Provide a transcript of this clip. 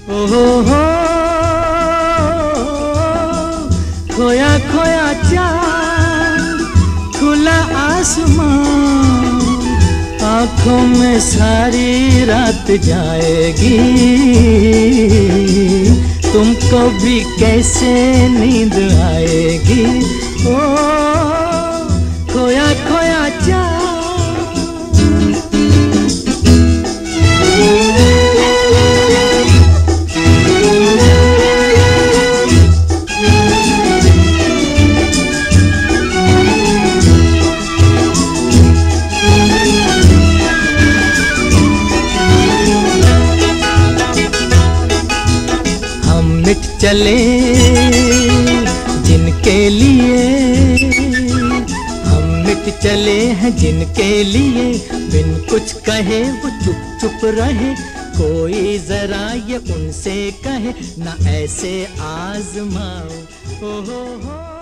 ओहो हो, खोया खोया चाँद, खुला आसमान, आँखों में सारी रात जाएगी, तुमको भी कैसे नींद आएगी। ओ खोया खोया चाँद। मिट चले जिनके लिए, हम मिट चले हैं जिनके लिए, बिन कुछ कहे वो चुप चुप रहे, कोई जरा ये उनसे कहे ना ऐसे आजमाओ। ओ हो।